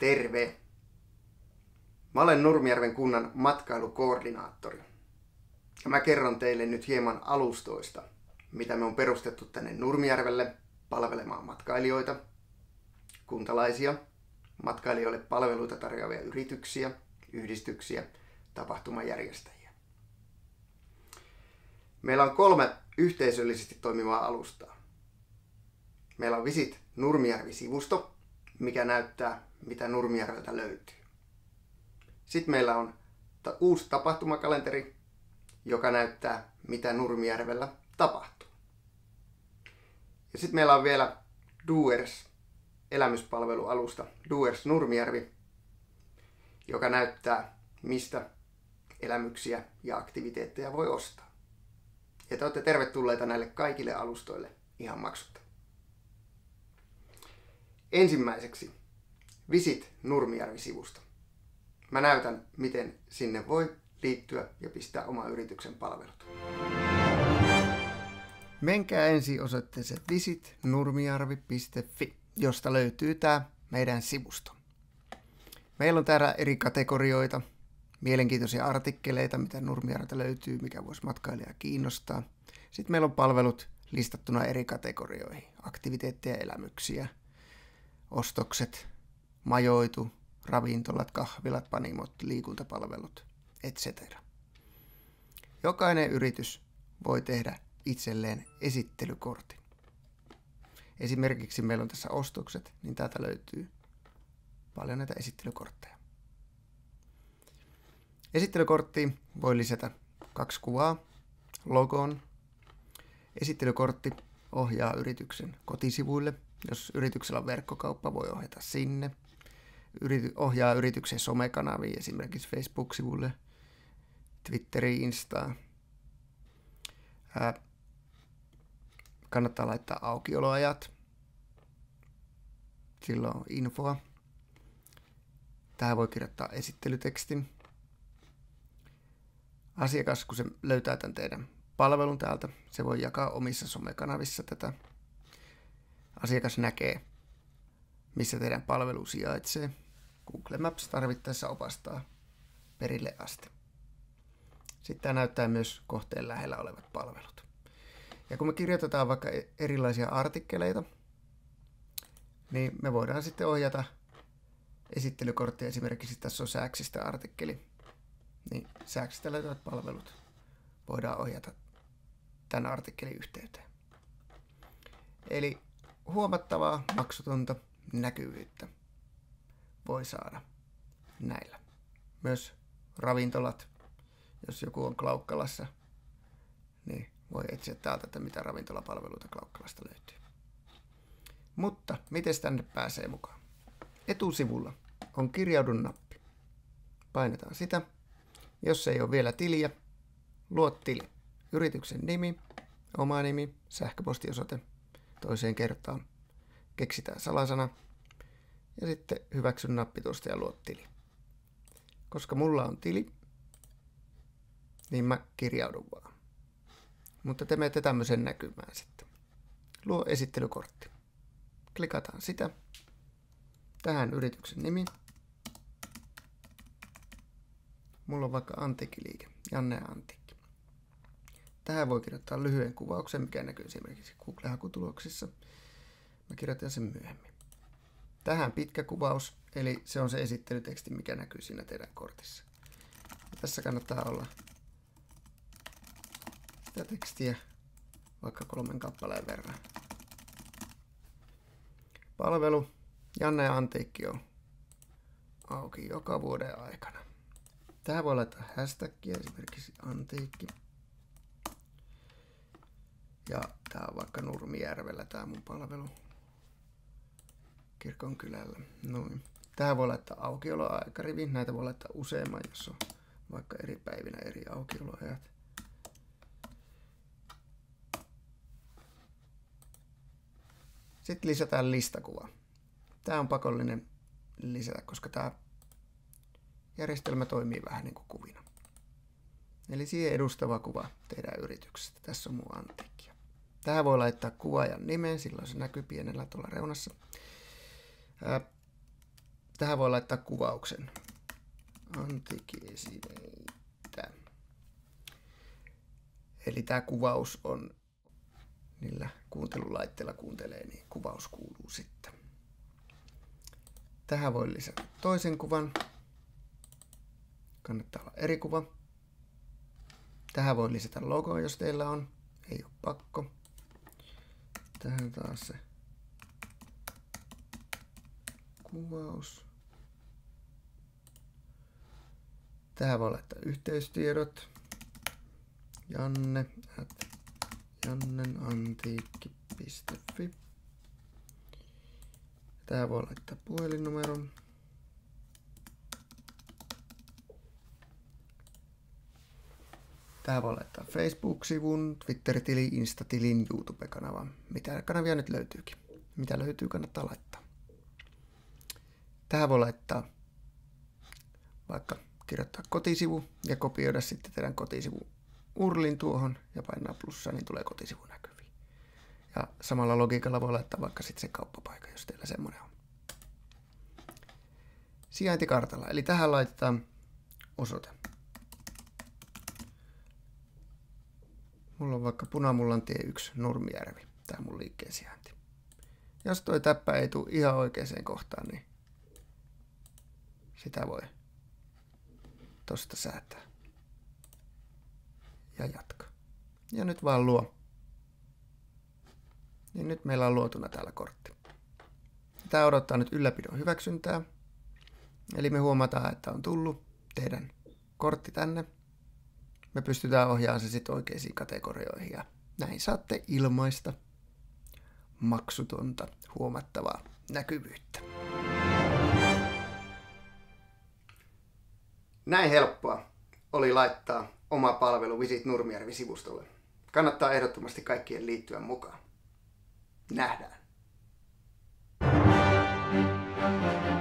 Terve! Mä olen Nurmijärven kunnan matkailukoordinaattori. Ja mä kerron teille nyt hieman alustoista, mitä me on perustettu tänne Nurmijärvelle palvelemaan matkailijoita, kuntalaisia, matkailijoille palveluita tarjoavia yrityksiä, yhdistyksiä, tapahtumajärjestäjiä. Meillä on 3 yhteisöllisesti toimivaa alustaa. Meillä on Visit Nurmijärvi-sivusto, mikä näyttää, mitä Nurmijärveltä löytyy. Sitten meillä on uusi tapahtumakalenteri, joka näyttää, mitä Nurmijärvellä tapahtuu. Ja sitten meillä on vielä Doers elämyspalvelualusta, Doers Nurmijärvi, joka näyttää, mistä elämyksiä ja aktiviteetteja voi ostaa. Ja te olette tervetulleita näille kaikille alustoille ihan maksutta. Ensimmäiseksi Visit Nurmijärvi-sivusto. Mä näytän, miten sinne voi liittyä ja pistää oma yrityksen palvelut. Menkää ensin osoitteeseen visitnurmijärvi.fi, josta löytyy tää meidän sivusto. Meillä on täällä eri kategorioita, mielenkiintoisia artikkeleita, mitä Nurmijärveltä löytyy, mikä voisi matkailijaa kiinnostaa. Sitten meillä on palvelut listattuna eri kategorioihin, aktiviteetteja, elämyksiä, ostokset, majoitu, ravintolat, kahvilat, panimot, liikuntapalvelut, etc. Jokainen yritys voi tehdä itselleen esittelykortin. Esimerkiksi meillä on tässä ostokset, niin täältä löytyy paljon näitä esittelykortteja. Esittelykorttiin voi lisätä 2 kuvaa, logon. Esittelykortti ohjaa yrityksen kotisivuille. Jos yrityksellä on verkkokauppa, voi ohjata sinne. Ohjaa yrityksen somekanaviin, esimerkiksi Facebook-sivulle, Twitteriin, Instaan. Kannattaa laittaa aukioloajat. Silloin on infoa. Tähän voi kirjoittaa esittelytekstin. Asiakas, kun se löytää tämän teidän palvelun täältä, se voi jakaa omissa somekanavissa tätä. Asiakas näkee, missä teidän palvelu sijaitsee. Google Maps tarvittaessa opastaa perille asti. Sitten tämä näyttää myös kohteen lähellä olevat palvelut. Ja kun me kirjoitetaan vaikka erilaisia artikkeleita, niin me voidaan sitten ohjata esittelykorttia. Esimerkiksi tässä on Sääksistä artikkeli. Niin Sääksistä löytyvät palvelut voidaan ohjata tämän artikkelin yhteyteen. Eli huomattavaa maksutonta näkyvyyttä voi saada näillä. Myös ravintolat, jos joku on Klaukkalassa, niin voi etsiä täältä, että mitä ravintolapalveluita Klaukkalasta löytyy. Mutta miten tänne pääsee mukaan? Etusivulla on kirjaudun nappi. Painetaan sitä. Jos ei ole vielä tiliä, luo tili. Yrityksen nimi, oma nimi, sähköpostiosoite toiseen kertaan. Keksitään salasana ja sitten hyväksyn nappi tuosta ja luo tili. Koska mulla on tili, niin mä kirjaudun vaan. Mutta te menette tämmöisen näkymään sitten. Luo esittelykortti. Klikataan sitä. Tähän yrityksen nimi. Mulla on vaikka antiikkiliike, Janne Antiikki. Tähän voi kirjoittaa lyhyen kuvauksen, mikä näkyy esimerkiksi Google-hakutuloksissa. Mä kirjoitan sen myöhemmin. Tähän pitkä kuvaus, eli se on se esittelyteksti, mikä näkyy siinä teidän kortissa. Ja tässä kannattaa olla sitä tekstiä vaikka 3 kappaleen verran. Palvelu Janne Antiikki on auki joka vuoden aikana. Tähän voi laittaa hashtagia, esimerkiksi antiikki. Ja tää on vaikka Nurmijärvellä tää mun palvelu. Kirkonkylällä. Noin. Tähän voi laittaa aukioloaikarivi. Näitä voi laittaa useamman, jos on vaikka eri päivinä eri aukioloajat. Sitten lisätään listakuva. Tää on pakollinen lisätä, koska tää järjestelmä toimii vähän niin kuin kuvina. Eli siihen edustava kuva teidän yrityksestä. Tässä on mun antiikkia. Tähän voi laittaa kuvaajan nimen, silloin se näkyy pienellä tuolla reunassa. Tähän voi laittaa kuvauksen. Antiikkiesineitä. Eli tämä kuvaus on, niillä kuuntelulaitteilla kuuntelee, niin kuvaus kuuluu sitten. Tähän voi lisätä toisen kuvan. Kannattaa olla eri kuva. Tähän voi lisätä logo, jos teillä on. Ei ole pakko. Tähän taas se kuvaus. Tähän voi laittaa yhteystiedot. Janne@jannenantiikki.fi. Tähän voi laittaa puhelinnumeron. Tähän voi laittaa Facebook-sivun, Twitter-tili, Insta-tilin, YouTube-kanavan. Mitä kanavia nyt löytyykin. Mitä löytyy, kannattaa laittaa. Tähän voi laittaa vaikka kirjoittaa kotisivu ja kopioida sitten teidän kotisivu URLin tuohon ja painaa plussaa, niin tulee kotisivu näkyviin. Ja samalla logiikalla voi laittaa vaikka sitten se kauppapaikka, jos teillä semmoinen on. Sijaintikartalla, eli tähän laitetaan osoite. Mulla on vaikka Punamullantie 1 Nurmijärvi, tää mun liikkeen sijainti. Jos toi täppä ei tule ihan oikeaan kohtaan, niin sitä voi tosta säätää. Ja jatka. Ja nyt vaan luo. Niin nyt meillä on luotuna täällä kortti. Tää odottaa nyt ylläpidon hyväksyntää. Eli me huomataan, että on tullut teidän kortti tänne. Me pystytään ohjaamaan se sitten oikeisiin kategorioihin ja näin saatte ilmaista, maksutonta, huomattavaa näkyvyyttä. Näin helppoa oli laittaa oma palvelu Visit Nurmijärvi-sivustolle. Kannattaa ehdottomasti kaikkien liittyä mukaan. Nähdään!